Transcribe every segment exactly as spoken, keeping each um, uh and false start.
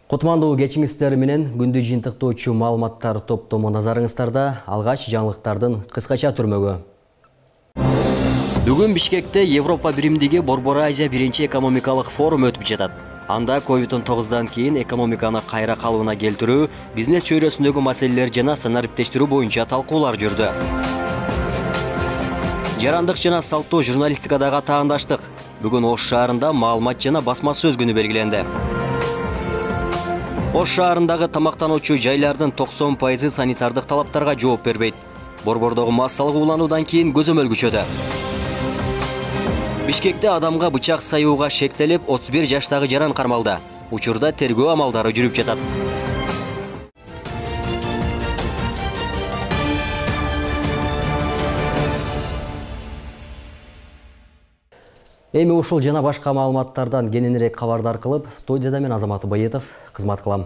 Кутмандуу кечиңиздер менен күндү жыйынтыктоочу маалыматтар топтому назарыңыздарда алгач жаңылыктардын кыскача түрмөгү. Бүгүн Бишкекте Европа биримдиги Борбор Азия биринчи экономикалык форум өтүп жатат. Анда ковид он тогуздан кийин экономиканы кайра калыбына келтирүү, бизнес чөйрөсүндөгү маселелер жана санариптештирүү боюнча талкуулар жүрдү. Жарандык жана салттуу журналистикадагы таандаштык. Бүгүн Ош шаарында маалымат жана басма сөз күнү белгиленди. Ош шаарындагы тамактануучу жайлардын токсон пайызы санитардык талаптарга жооп бербейт. Борбордогу массалык улануудан кийин көзөмөл күчөдү. Бишкекте адамга бычак саюуга шектелип, отуз бир жаштагы жаран кармалды. Учурда тергөө амалдары жүрүп жатат. Эми ушул жана башка маалыматтардан кененирээк кабардар кылып, студияда мен Азамат Байетов кызмат кылам.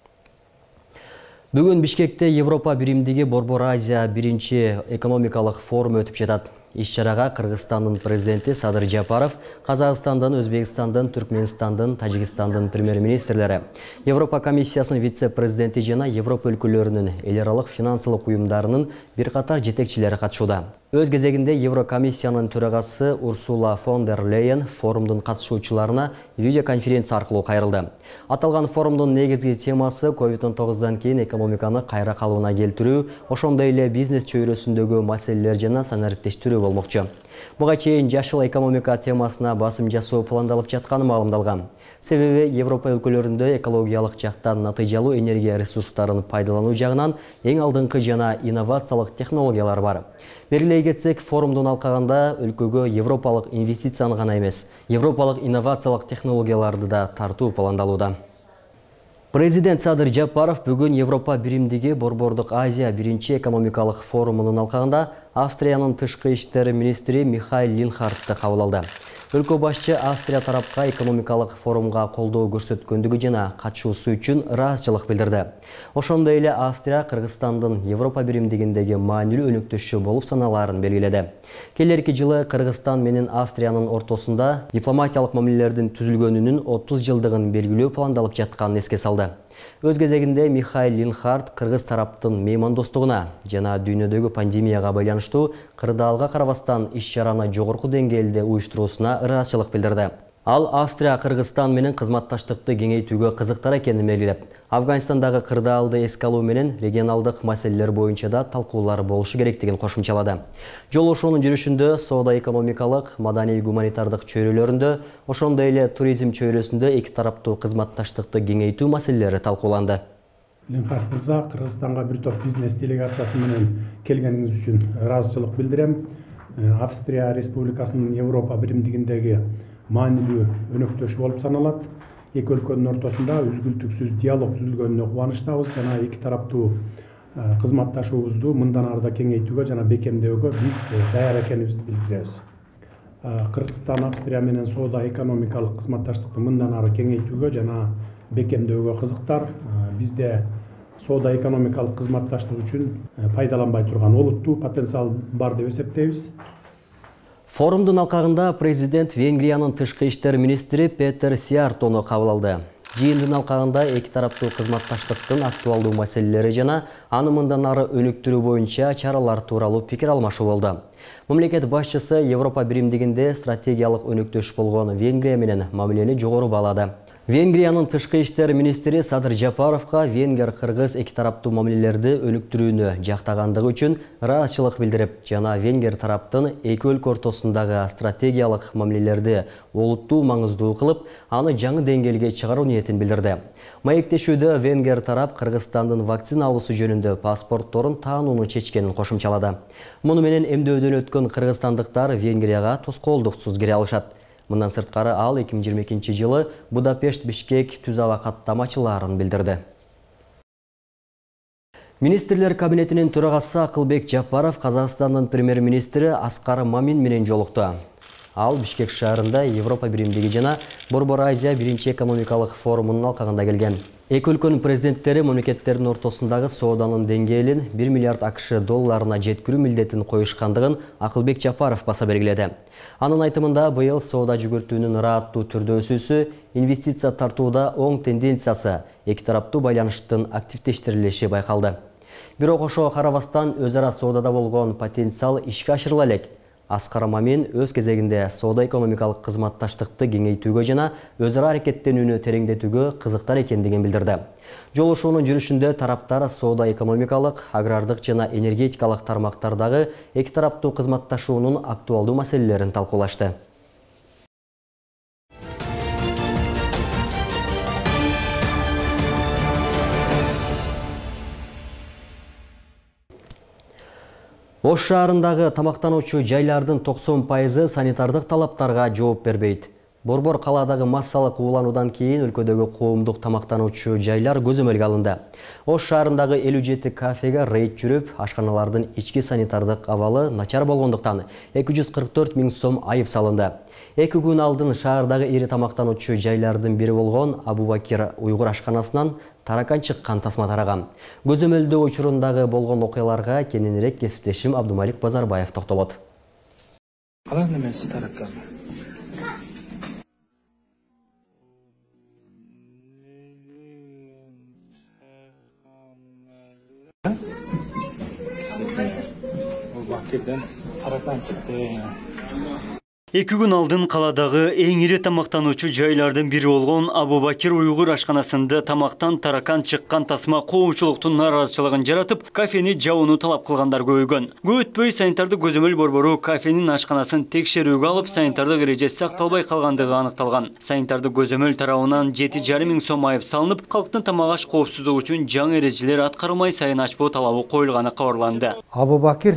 Бүгүн Бишкекте Европа биримдиги Борбор Азия биринчи экономикалык форум өтүп жатат. Иш-чарага Кыргызстандын президенти Садыр Жапаров, Казакстандын, Өзбекстандын, Түркменстандын, Тажикстандын премьер-министрлери, Европа комиссиясынын вице-президенти жана Европа өлкөлөрүнүн эл аралык финансылык уюмдарынын бир катар жетекчилери катышууда. Өз кезегинде Еврокомиссиянын төрагасы Урсула фон дер Лейен форумдун катышуучуларына видеоконференция аркылуу кайрылды. Аталган форумдун негизги темасы ковид он тогуздан кийин экономиканы кайра калыбына келтирүү, ошондой эле бизнес чөйрөсүндөгү маселелер жана санариптештирүү болмокчу. Буга чейин жашыл экономика темасына басым жасоо пландалып жатканы маалымдалган. Себеби Европа өлкөлөрүндө экологиялык жактан натыйжалуу энергия ресурстарын пайдалануу жагынан эң алдыңкы жана инновациялык технологиялар бар. Белгилей кетсек, форумдун алкагында өлкөгө европалык инвестицияны гана эмес, европалык инновациялык технологияларды да тартуу пландалууда. Президент Садыр Жапаров бүгүн Европа биримдиги Борбордук Азия биринчи экономикалык форумунун алкагында Австриянын тышкы иштер министри Михаэль Линхартты кабыл алды. Өлкө башчы Австрия тарапка экономикалык форумга колдоо көрсөткөндүгү жана катышуусу үчүн ыраазычылык билдирди. Ошондой эле Австрия Кыргызстандын Европа биримдигиндеги маанилүү өнөктөшү болуп саналаарын белгиледи. Келерки жылы Кыргызстан менен Австриянын ортосунда дипломатиялык мамилелердин түзүлгөнүнүн отуз жылдыгын белгилөө пландалып жатканын эске салды. Өз кезегинде Михаэль Линхарт Кыргыз тараптын меймандостугуна жана дүйнөдөгү пандемияга байланыштуу кырдаалга карабастан иш-чараны жогорку деңгээлде уюштуруусуна ыраазычылык билдирди. Ал Австрия Кыргызстан менен кызматташтыкты кеңейтүүгө кызыктар экенин белгилеп, Афганистандагы кырдаалды эске алуу менен регионалдык маселелер боюнча да талкуулар болушу керектигин кошумчалады. Жолугушуунун жүрүшүндө соода экономикалык, маданий гуманитардык чөйрөлөрүндө, ошондой эле туризм чөйрөсүндө эки тараптуу кызматташтыкты кеңейтүү маселелери талкууланды. Линхарт мырза, Кыргызстанга бир топ бизнес делегациясы менен келгениңиз үчүн ыраазычылык билдирем. Австрия Республикасынын Европа биримдигиндеги маанилүү өнөктөшү болуп саналат. Эки өлкөнүн ортосунда үзгүлтүксүз диалог түзүлгөнүнө кубанычтабыз жана эки тараптуу кызматташуубузду мындан ары да кеңейтүүгө жана бекемдөөгө биз даяр экенибизди билдиребиз. Кыргызстан Австрия менен соода экономикалык кызматташтыкты мындан ары кеңейтүүгө жана бекемдөөгө кызыктар. Бизде соода экономикалык кызматташтык үчүн пайдаланбай турган олуттуу потенциал бар деп эсептейбиз. Форумдун алкагында президент Венгриянын тышкы иштер министри Петер Сиартону кабыл алды. Жыйындын алкагында эки тараптуу кызматташтыктын актуалдуу маселелери жана аны мындан ары өнүктүрүү боюнча чаралар тууралуу пикир алмашуу болду. Мамлекет башчысы Европа биримдигинде стратегиялык өнөктөш болгон Венгрия менен мамилени жогору баалады. Венгриянын тышкы иштер министри Садыр Жапаровка венгер-кыргыз эки тараптуу мамилелерди өнүктүрүүнү жактагандыгы үчүн ыраазычылык билдирип, жана венгер тараптын эки өлкө ортосундагы стратегиялык мамилелерди олуттуу маңыздуу кылып, аны жаңы деңгээлге чыгаруу ниетин билдирди. Маектешүүдө венгер тарап Кыргызстандын вакцина алуусу жөнүндө паспортторун таанууну чечкенин кошумчалады. Муну менен эмдөөдөн өткөн кыргызстандыктар Венгрияга тоскоолдуксуз кире алышат. Мындан сырткары ал эки миң жыйырма экинчи жылы Будапешт-Бишкек түз аба каттамачыларын билдирди. Министрлер кабинетинин төрагасы Акылбек Жапаров Казакстандын премьер-министри Аскар Мамин менен жолукту. Ал Бишкек шаарында Европа биримдиги жана Борбор Азия биринчи экономикалык форумунун алкагында келген. Эки өлкөнүн президенттери мамлекеттердин ортосундагы сооданын деңгээлин бир миллиард акш долларына жеткирүү милдетин коюшкандыгын Акылбек Жапаров баса белгиледи. Анын айтымында быйыл соода жүгүртүүнүн ырааттуу түрдө өсүүсү, инвестиция тартууда оң тенденциясы, эки тараптуу байланыштын активдештирилиши байкалды. Бирок ошого карабастан өз ара соодада болгон потенциал ишке ашырыла элек. Аскар Мамин өз кезегинде соода экономикалык кызматташтыкты кеңейтүүгө жана өз ара аракеттенүүнү тереңдетүүгө кызыктар экендигин билдирди. Жолушуунун жүрүшүндө тараптар соода экономикалык, агрардык жана энергетикалык тармактардагы эки тараптуу кызматташуунун актуалдуу маселелерин талкуулашты. Ош шаарындагы тамактануучу жайлардын токсон пайызы санитардык талаптарга жооп бербейт. Борбор калаадагы массалык уулануудан кийин өлкөдөгү коомдук тамактануучу жайлар көзөмөлгө алынды. Ош шаарындагы элүү жети кафеге рейд жүрүп, ашканалардын ички санитардык абалы начар болгондуктан эки жүз кырк төрт миң сом айып салынды. Эки күн алдын шаардагы ири тамактануучу жайлардын бири болгон Абубакир уйгур ашканасынан таракан чыккан тасма тараган. Көзөмөлдөө учурундагы болгон окуяларга кененирээк кесиптешим Абдумалик Базарбаев токтолот. Калай немеси таракан? Bu bakirden tarakan çıktı. Эки күн алдын каладагы эң ири тамактануучу жайлардын бири болгон Абубакир уйгур ашканасында тамактан таракан чыккан тасма коомчулуктун нааразычылыгын жаратып, кафени жабууну талап кылгандар көбөйгөн. Көп өтпөй санитардык көзөмөл борбору кафенин ашканасын текшерүүгө алып, санитардык эреже сакталбай калгандыгы аныкталган. Санитардык көзөмөл тарабынан жети жарым миң сом айып салынып, калктын тамак аш коопсуздугу үчүн жаңы эрежелер аткарылмай сайын ачпоо талабы коюлганы кабарланды. Абубакир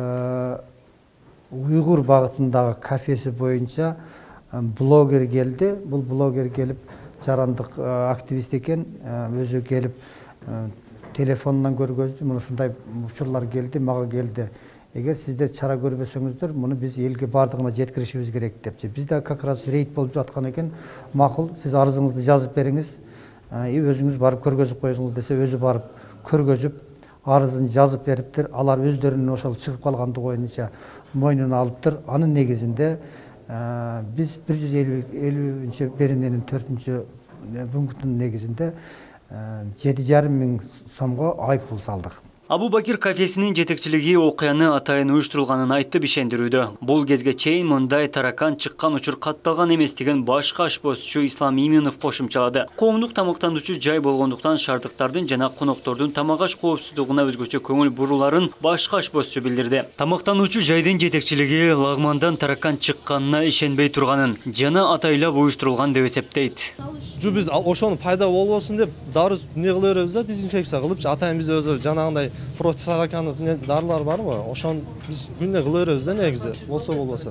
Уйгур багытындагы кафеси боюнча блогер келди. Бул блогер келип жарандык активист экен, өзү келип телефонунан көргөздү. Муну ушундай учурлар келди, мага келди. Эгер сиздер чара көрбөсөңүздөр, муну биз элге бардыгына жеткиришибиз керек депчи. Бизде как раз рейд болуп жаткан экен. Макул, сиз арызыңызды жазып бериңиз, и өзүңүз барып көргөзүп коюңуз десе, өзү барып көргөзүп, арызын жазып бериптир. Алар өздөрүнүн ошол чыгып калгандыгы боюнча мойнуна алыптыр. Анын негизинде биз бир жүз элүүнчү берененин төртүнчү пунктунун негизинде жети жарым миң сомго айып пул салдык. Абубакир кафесинин жетекчилиги окуяны атайын уюштурулганын айтып ишендирүүдө. Бул кезге чейин мындай таракан чыккан учур катталган эмес деген башка ашпозчу Ислам Иминов кошумчалады. Коомдук тамактануучу жай болгондуктан шаардыктардын жана коноктордун тамак аш коопсуздугуна өзгөчө көңүл буруларын башка ашпозчу билдирди. Тамактануучу жайдын жетекчилиги лагмандан таракан чыкканына ишенбей турганын жана атайлап уюштурулган деп эсептейт. Жу биз ошону пайда болбосун деп дару эмне кыла беребиз да, дезинфекция кылып, атайын биз өзү жанагындай против таракан дарылар барбы? Ошону биз күнүнө кыла беребиз да негизи, болсо болбосун.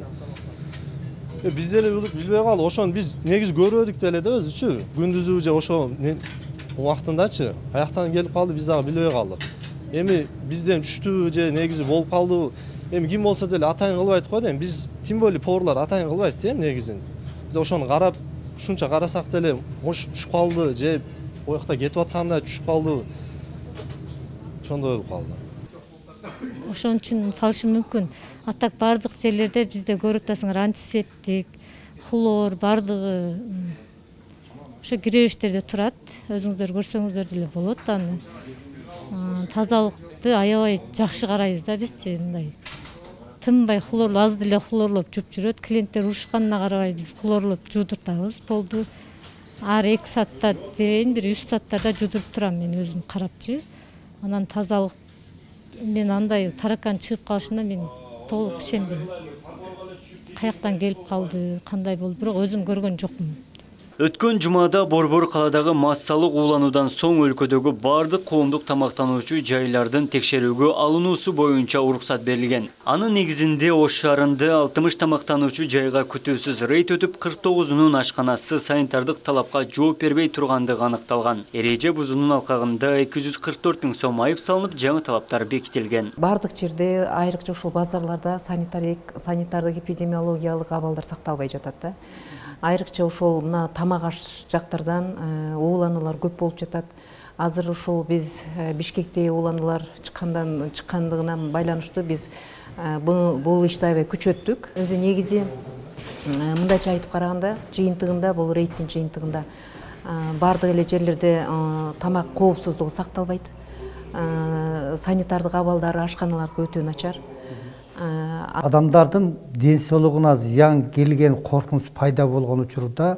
Э биз деле билбей калдык, ошону биз негизи көрбөдүк деле да өзүчү. Күндүзү же ошо убактындачы, аяктан келип калды, биз дагы билбей калдык. Эми бизден түштүбү же негизи болуп калдыбы? Эми ким болсо деле атайын кылбайт го дейм. Биз тем более поварлар атайын кылбайт дейм негизин. Биз ошону карап, ушунча карасак деле, мош түшүп калды же оякта кетип атканда түшүп калды. Ошондой болуп калды. Ошон үчүн салышы мүмкүн. Атак бардык жерлерде бизде көрүп атасыңар антисептик, хлор бардыгы ошо киребиштерде турат. Өзүңүздөр көрсөңүздөр деле болот аны. Тазалыкты аябай жакшы карайбыз да бизчи, мындай. Тынбай хлорлуу, аз деле хлорлоп жуп жүрөт. Клиенттер урушканына карабай биз хлорлоп жуудуртабыз, болду. Ар эки саатта дейин, бир үч сааттарда жуудуруп турам мен өзүм карапчы. Анан тазалык мен андай таракан чыгып калышына мен толук ишендим. Каяктан келип калды, кандай болду, бирок өзүм көргөн жокмун. Өткөн жумада Борбор каладагы массалык уулануудан соң өлкөдөгү бардык коомдук тамактануучу жайлардын текшерүүгө алынуусу боюнча уруксат берилген. Анын негизинде Ош шаарында алтымыш тамактануучу жайга күтүүсүз рейд өтүп, кырк тогузунун ашканасы санитардык талапка жооп бербей тургандыгы аныкталган. Эреже бузуунун алкагында эки жүз кырк төрт миң сом айып салынып, жаңы талаптар бекитилген. Бардык жерде, айрыкча ушул базарларда санитардык санитардык эпидемиологиялык абалдар сакталбай жатат да. Айрыкча ушул мына тамак аш жактардан уулануулар көп болуп жатат. Азыр ушул биз Бишкекте уулануулар чыккандан чыккандыгына байланыштуу биз буну бул ишти аябай күчөттүк. Өзү негизи мындайча айтып караганда, жыйынтыгында бул рейдтин жыйынтыгында бардык эле жерлерде тамак коопсуздугу сакталбайт. Санитардык абалдары ашканаларда өтө начар. Адамдардын ден соолугуна зыян келген, коркунуч пайда болгон учурда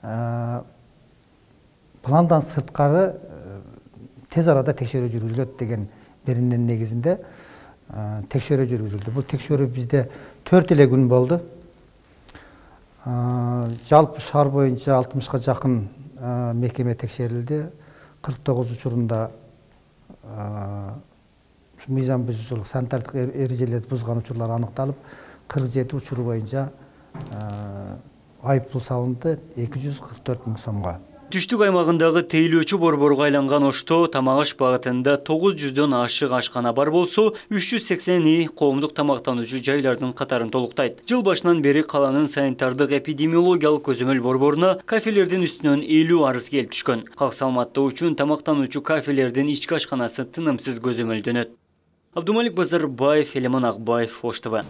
пландан сырткары тез арада текшерүү жүргүзүлөт деген берененин негизинде текшерүү жүргүзүлдү. Бул текшерүү бизде төрт эле күн болду. Жалпы шаар боюнча алтымышка жакын мекеме текшерилди. кырк тогуз учурунда мыйзам бұзушылық, санитардык эрежелерди бузган учурлар аныкталып, кырк жети учуру боюнча айыппул салынды эки жүз кырк төрт миң сомго. Түштүк аймагындагы тейлөөчү борборго айланган Ошто тамак аш багытында тогуз жүздөн ашык ашкана бар болсо, үч жүз сексени коомдук тамактануучу жайлардын катарын толуктайт. Жыл башынан бери каланын санитардык эпидемиологиялык көзөмөл борборуна кафелердин үстүнөн элүү арыз келип түшкөн. Калк саламаттыгы үчүн тамактануучу кафелердин ички ашканасы тынымсыз көзөмөлдөнөт. Абдумалик Базарбаев, Элеман Акбаев, Ош ТВ.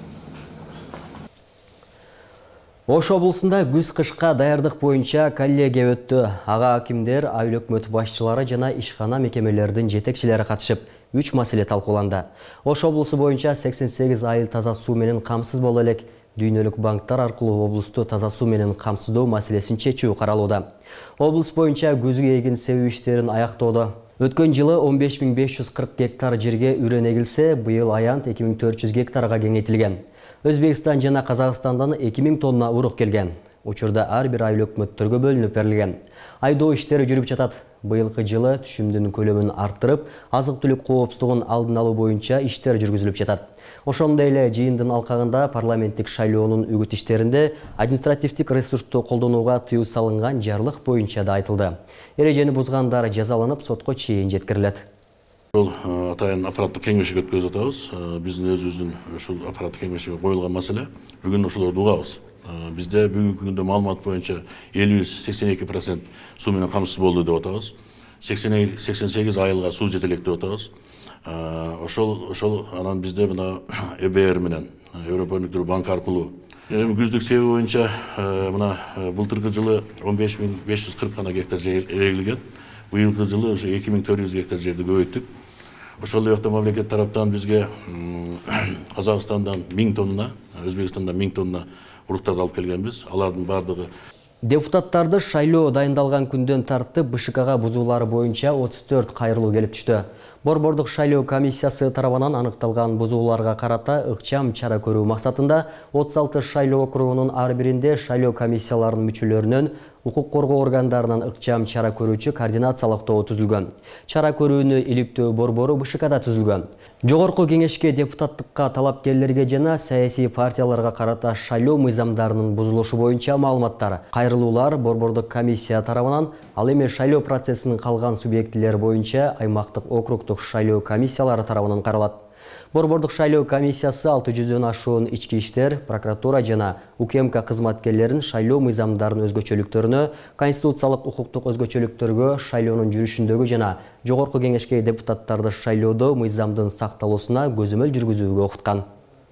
Ош облусунда күз-кышка даярдык боюнча коллегия өттү. Ага акимдер, айыл өкмөт башчылары жана ишкана мекемелердин жетекчилери катышып, үч маселе талкууланды. Ош облусу боюнча сексен сегиз айыл таза суу менен камсыз боло элек. Дүйнөлүк банктар аркылуу облусту таза суу менен камсыздоо маселесин чечүү каралууда. Облус боюнча күзгү эгин себүү иштерин аяктоодо. Өткөн жылы он беш миң беш жүз кырк гектар жерге үрөн эгилсе, быйыл аянт эки миң төрт жүз гектарга кеңейтилген. Өзбекстан жана Казакстандан эки миң тонна урук келген. Учурда ар бир айыл өкмөттөргө бөлүнүп берилген. Айдоо иштери жүрүп жатат. Быйылкы жылы түшүмдүн көлөмүн арттырып, азык-түлүк коопсуздугун алдын алуу боюнча иштер жүргүзүлүп жатат. Ошондой эле жыйындын алкагында парламенттик шайлоонун үгүт иштеринде административдик ресурсту колдонууга тыюу салынган жарлык боюнча да айтылды. Эрежени бузгандар жазаланып, сотко чейин жеткирилет. Бул атайын аппараттык кеңешиге өткөзүп атабыз. Биздин өзүбүздүн ушул аппараттык кеңешиге коюлган маселе. Бүгүн ошолорду угабыз. Бизде бүгүнкү күндө маалымат боюнча элүү сексен эки процент суу менен камсыз болду деп атабыз. сексен сегиз айылга суу жетелек деп атабыз. Ошол ошол анан бизде мына Э Б Р менен Европа өнүктүрүү банкы аркылуу эми күздүк себүү боюнча мына былтыркы жылы он беш миң беш жүз кырк гана гектар жер эгилген. Быйылкы жылы уже эки миң төрт жүз гектар жерди көбөйттүк. Ошол эле мамлекет тараптан бизге Казакстандан миң тонна, Өзбекстандан миң тонна уруктарды алып келгенбиз. Алардын бардыгы Депутаттарды шайлоо дайындалган күндөн тартып Б Ш Кга бузуулары боюнча отуз төрт кайрылуу келип түштү. Борбордук шайлоо комиссиясы тарабынан аныкталган бузууларга карата ыкчам чара көрүү максатында отуз алты шайлоо округунун ар биринде шайлоо комиссияларынын мүчөлөрүнөн укук коргоо органдарынан ыкчам чара көрүүчү координациялык тобу түзүлгөн. Чара көрүүнү иликтөө борбору Б Ш Кда түзүлгөн. Жогорку кеңешке депутаттыкка талапкерлерге жана саясий партияларга карата шайлоо мыйзамдарынын бузулушу боюнча маалыматтар, кайрылуулар борбордук комиссия тарабынан, ал эми шайлоо процессинин калган субъектилери боюнча аймактык округдук шайлоо комиссиялары тарабынан каралат. Борбордук шайлоо комиссиясы алты жүздөн ашуун ички иштер, прокуратура жана У К М К кызматкерлерин шайлоо мыйзамдарынын өзгөчөлүктөрүнө, конституциялык укуктук өзгөчөлүктөргө, шайлоонун жүрүшүндөгү жана жогорку кеңешке депутаттарды шайлоодо мыйзамдын сакталуусуна көзөмөл жүргүзүүгө окуткан.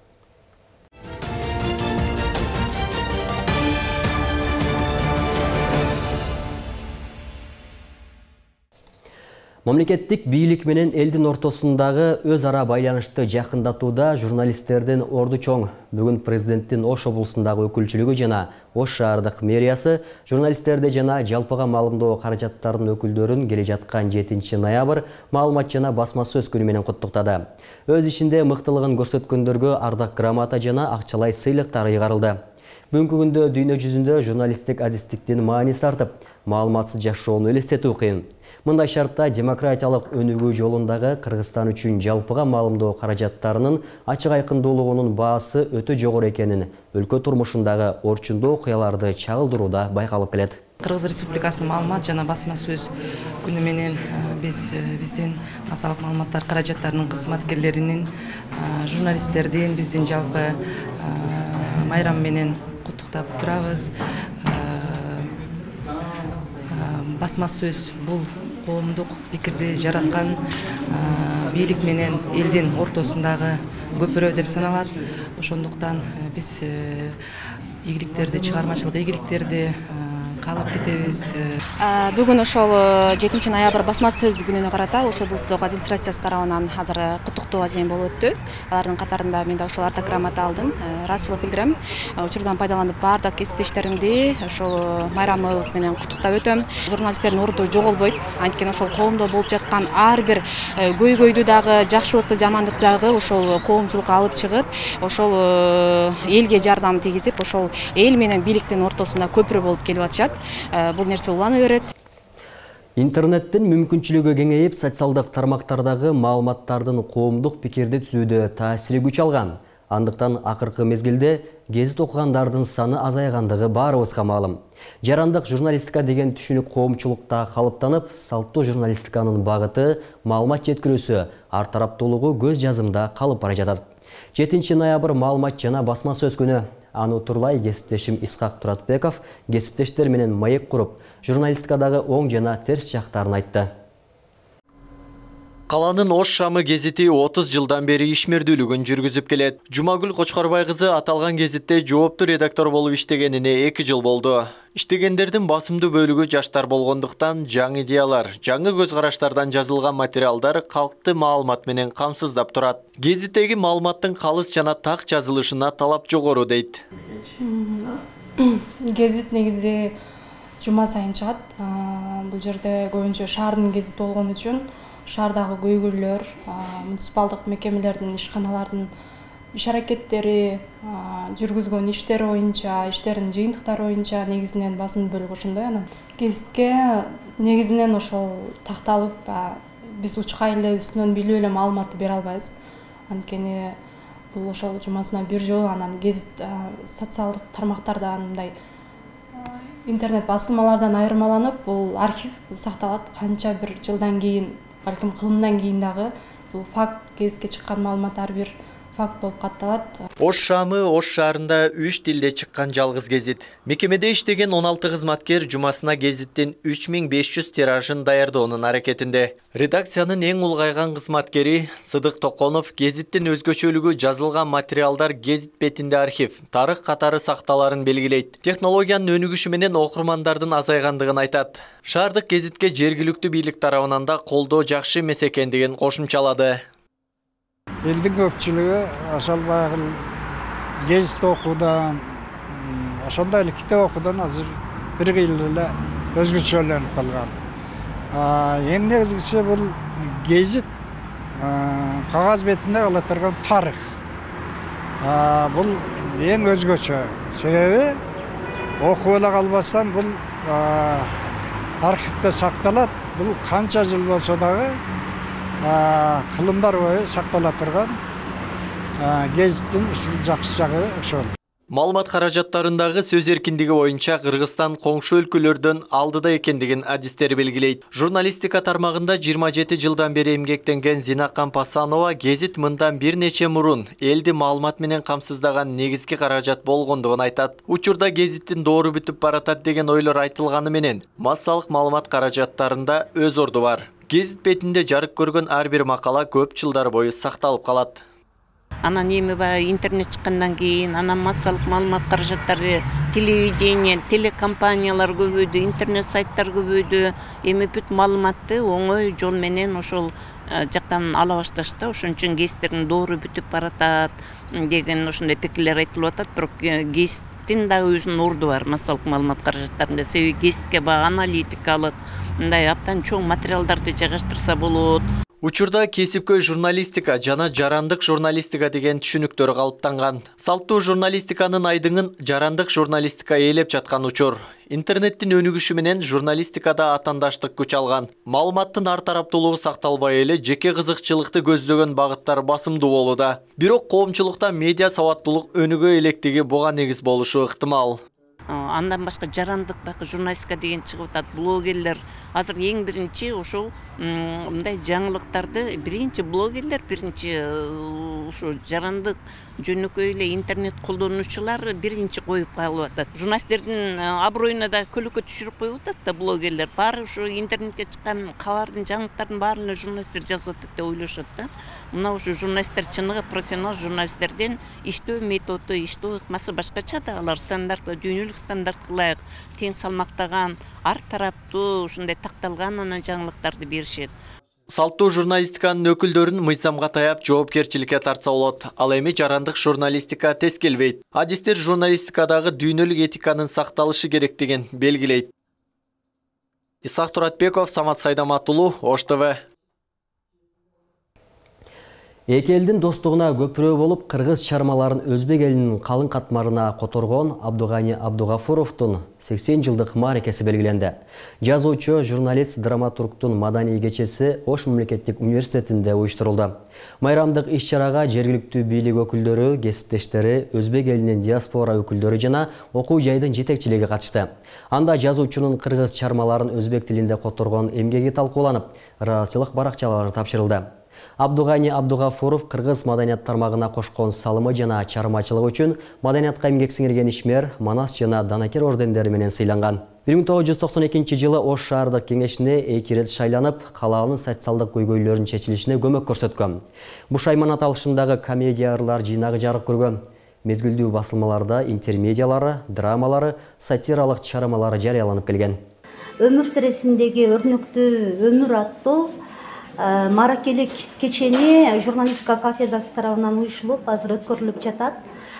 Мамлекеттик бийлик менен элдин ортосундагы өз ара байланышты жакындатууда журналисттердин орду чоң. Бүгүн президенттин Ош облусундагы өкүлчүлүгү жана Ош шаардык мэриясы журналисттерди жана жалпыга маалымдоо каражаттарынын өкүлдөрүн келе жаткан жетинчи ноябрь маалымат жана басма сөз күнү менен куттуктады. Өз ишинде мыктылыгын көрсөткөндөргө ардак грамота жана акчалай сыйлыктар ыйгарылды. Бүгүнкү күндө дүйнө жүзүндө журналисттик адистиктин мааниси артып, маалыматсыз жашоону элестетүү кыйын. Мындай шартта демократиялык өнүгүү жолундагы Кыргызстан үчүн жалпыга маалымдоо каражаттарынын ачык айкындуулугунун баасы өтө жогору экенин өлкө турмушундагы орчундуу окуяларды чагылдырууда байкалып келет. Кыргыз Республикасынын маалымат жана басма сөз күнү менен биз биздин массалык маалыматтар каражаттарынын кызматкерлеринин, журналисттердин биздин жалпы майрам менен куттуктап турабыз. Басма сөз бул коомдук пикирди жараткан бийлик менен элдин ортосундагы көпүрө деп саналат. Ошондуктан биз ийгиликтерди, чыгармачылык ийгиликтерди каалап кетебиз. Бүгүн ошол жетинчи ноябрь басма сөз күнүнө карата Ош облустук администрациясы тарабынан азыр куттуктоо азем болуп өттү. Алардын катарында мен да ошол артограммата алдым. Ыраазычылык билдирем. Учурдан пайдаланып баардык кесиптештеримди ошол майрамыбыз менен куттуктап өтөм. Журналисттердин орду жоголбойт. Анткени ошол коомдо болуп жаткан ар бир көйгөйдү дагы, жакшылыкты, жамандыкты дагы ошол коомчулукка алып чыгып, ошол элге жардам тийгизип, ошол эл менен бийликтин ортосунда көпүрө болуп келип атышат. Бул нерсе улана берет. Интернеттин мүмкүнчүлүгү кеңейип, социалдык тармактардагы маалыматтардын коомдук пикирди түзүүдө таасири күч алган. Андыктан акыркы мезгилде гезит окугандардын саны азайгандыгы баарыбызга маалым. Жарандык журналистика деген түшүнүк коомчулукта калыптанып, салттуу журналистиканын багыты, маалымат жеткирүүсү, ар тараптуулугу көз жазымда калып бара жатат. жетинчи ноябрь маалымат жана басма сөз күнү. Аны утурлай кесиптешим Исхак Туратбеков кесиптештер менен маек куруп, журналистикадагы оң жана терс жактарын айтты. Каланын Ош шамы гезити отуз жылдан бери ишмердүүлүгүн жүргүзүп келет. Жумагүл Кочкорбай кызы аталган гезитте жооптуу редактор болуп иштегенине эки жыл болду. Иштегендердин басымдуу бөлүгү жаштар болгондуктан жаңы идеялар, жаңы көз караштардан жазылган материалдар калкты маалымат менен камсыздап турат. Гезиттеги маалыматтын калыс жана так жазылышына талап жогору дейт. Гезит негизи жума сайын чыгат. Бул жерде көбүнчө шаардын гезити болгон үчүн шаардагы көйгөйлөр, муниципалдык мекемелердин, ишканалардын иш аракеттери, жүргүзгөн иштери боюнча, иштердин жыйынтыктары боюнча негизинен басымдуу бөлүгү ошондой. Анан гезитке негизинен ошол такталып, биз учка эле үстүнөн билип эле маалыматты бере албайбыз. Анткени бул ошол жумасына бир жолу анан гезит социалдык тармактардан, мындай интернет басылмалардан айырмаланып, бул архив, бул сакталат. Канча бир жылдан кийин, балким кылымдан кийин дагы бул факт, гезитке чыккан маалымат ар бир факт болуп катталат. Ош шамы Ош шаарында үч тилде чыккан жалгыз гезит. Мекемеде иштеген он алты кызматкер жумасына гезиттин үч миң беш жүз тиражын даярдоонун аракетинде. Редакциянын эң улгайган кызматкери Сыдык Токонов гезиттин өзгөчөлүгү жазылган материалдар гезит бетинде архив, тарых катары сакталарын белгилейт. Технологиянын өнүгүшү менен окурмандардын азайгандыгын айтат. Шаардык гезитке жергиликтүү бийлик тарабынан да колдоо жакшы эмес экендигин кошумчалады. Элдин көпчүлүгү ошол баягы гезит окуудан, ошондой эле китеп окуудан азыр бир кыйыл эле өзгөчөлөнүп калган. Эң негизгиси бул гезит кагаз бетинде кала турган тарых. Бул эң өзгөчө. Себеби окуп эле калбастан бул архивде сакталат. Бул канча жыл болсо дагы кылымдар бою сактала турган гезиттин жакшы жагы ошол. Маалымат каражаттарындагы сөз эркиндиги боюнча Кыргызстан коңшу өлкөлөрдөн алдыда экендигин адистер белгилейт. Журналистика тармагында жыйырма жети жылдан бери эмгектенген Зинакан Пасанова гезит мындан бир нече мурун элди маалымат менен камсыздаган негизги каражат болгондугун айтат. Учурда гезиттин доору бүтүп баратат деген ойлор айтылганы менен массалык маалымат каражаттарында өз орду бар. Гезит бетинде жарык көргөн ар бир макала көп жылдар бою сакталып калат. Анан эми баягы интернет чыккандан кийин, анан массалык маалымат каражаттары, телевидение, телекомпаниялар көбөйдү, интернет сайттар көбөйдү. Эми бүт маалыматты оңой жол менен ошол жактан ала башташты. Ошон үчүн гезиттердин доору бүтүп баратат деген ошондой пикирлер айтылып атат. Бирок гезиттин дагы өзүнүн орду бар массалык маалымат каражаттарында. Себеби гезитке баягы аналитикалык, мындай абдан чоң материалдарды жайгаштырса болот. Учурда кесипкөй журналистика жана жарандык журналистика деген түшүнүктөр калыптанган. Салттуу журналистиканын айдыңын жарандык журналистика ээлеп жаткан учур. Интернеттин өнүгүшү менен журналистикада атандаштык күч алган. Маалыматтын ар тараптуулугу сакталбай эле жеке кызыкчылыкты көздөгөн багыттар басымдуу болууда. Бирок коомчулукта медиа сабаттуулук өнүгө электиги буга негиз болушу ыктымал. Андан башка жарандык бакы журналистика деген чыгып атат. Блогерлер азыр эң биринчи ошол мындай жаңылыктарды биринчи блогерлер, биринчи ошо жарандык жөнөкөй эле интернет колдонуучулар биринчи коюп калып атат. Журналисттердин аброюна да көлөкө түшүрүп коюп атат да блогерлер. Баары ошо интернетке чыккан кабардын, жаңылыктардын баарын эле журналисттер жазып атат деп ойлошот да. Мына ошо журналисттер чыныгы профессионал журналисттердин иштөө методу, иштөө ыкмасы башкача да. Алар стандарттуу, дүйнөлүк стандартка ылайык тең салмактаган, ар тараптуу ушундай такталган анан жаңылыктарды беришет. Салттуу журналистиканын өкүлдөрүн мыйзамга таяп жоопкерчиликке тартса болот. Ал эми жарандык журналистика тез келбейт. Адистер журналистикадагы дүйнөлүк этиканын сакталышы керектигин белгилейт. Исак Туратбеков, Самат Сайдаматулу, Ош ТВ. Эки элдин достугуна көпүрө болуп, кыргыз чармаларын өзбек элинин калың катмарына которгон Абдугани Абдугафуровдун сексен жылдык мааракеси белгиленди. Жазуучу, журналист, драматургдун маданий кечеси Ош мамлекеттик университетинде уюштурулду. Майрамдык иш-чарага жергиликтүү бийлик өкүлдөрү, кесиптештери, өзбек элинин диаспора өкүлдөрү жана окуу жайдын жетекчилиги катышты. Анда жазуучунун кыргыз чармаларын өзбек тилинде которгон эмгеги талкууланып, ыраазычылык баракчалары тапшырылды. Абдугани Абдугафуров кыргыз маданият тармагына кошкон салымы жана чармачылыгы үчүн маданиятка эмгек сиңирген ишмер, Манас жана Данакер ордендери менен сыйланган. бир миң тогуз жүз токсон экинчи жылы Ош шаардык кеңешине эки ирет шайланып, калаанын социалдык көйгөйлөрүнүн чечилишине көмөк көрсөткөн. Бушайман аталышындагы комедия ырлар жыйнагы жарык көргөн. Мезгилдүү басылмаларда интермедиялары, драмалары, сатиралык чарамалары жарыяланып келген. Өмүр сиресиндеги өрнөктүү өмүр аттуу мааракелик кечени журналистика кафедрасы тарабынан уюшулуп, азыр өткөрүлүп жатат.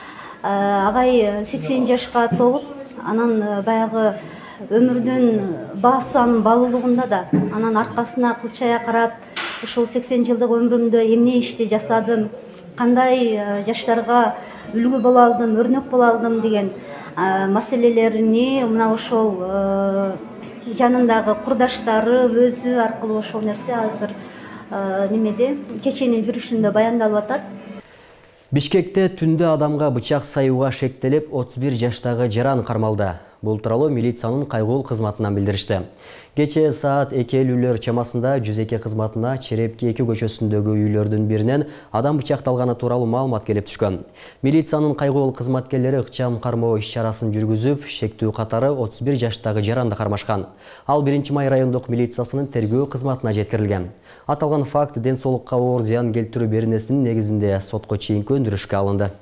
Агай сексен жашка толуп, анан баягы өмүрдүн баасы анын балуулугунда да, анан аркасына кылчая карап, ушул сексен жылдык өмүрүмдө эмне ишти жасадым, кандай жаштарга үлгү боло алдым, өрнөк боло алдым деген маселелерини мына ошол жанындагы курдаштары өзү аркылуу ошол нерсе азыр немеде кеченин жүрүшүндө баяндалып атат. Бишкекте түндө адамга бычак саюуга шектелип, отуз бир жаштагы жаран кармалды. Бул тууралуу милициянын кайгылуу кызматынан билдиришти. Кече саат эки элүүлөр чамасында жүз эки кызматына Черепки эки көчөсүндөгү үйлөрдүн биринен адам бычакталганы тууралуу маалымат келип түшкөн. Милициянын кайгылуу кызматкерлери ыкчам кармоо иш-чарасын жүргүзүп, шектүү катары отуз бир жаштагы жаранды кармашкан. Ал биринчи май райондук милициясынын тергөө кызматына жеткирилген. Аталган факт ден соолукка оор зыян келтирүү беренесинин негизинде сотко чейинки өндүрүшкө алынды.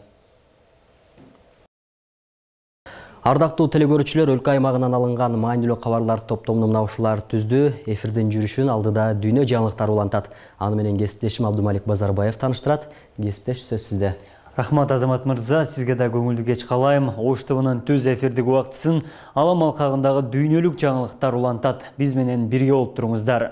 Ардактуу телекөрүүчүлөр, өлкө аймагынан алынган маанилүү кабарлар топтомун мына ушулар түздү. Эфирдин жүрүшүн алдыда дүйнө жаңылыктары улантат. Аны менен кесиптешим Абдумалик Базарбаев таныштырат. Кесиптеш, сөз сизде. Рахмат Азамат мырза, сизге да көңүлдүү кеч калайм. Ош ТВнын түз эфирдик убактысын алам алкагындагы дүйнөлүк жаңылыктар улантат. Биз менен бирге болуп туруңуздар.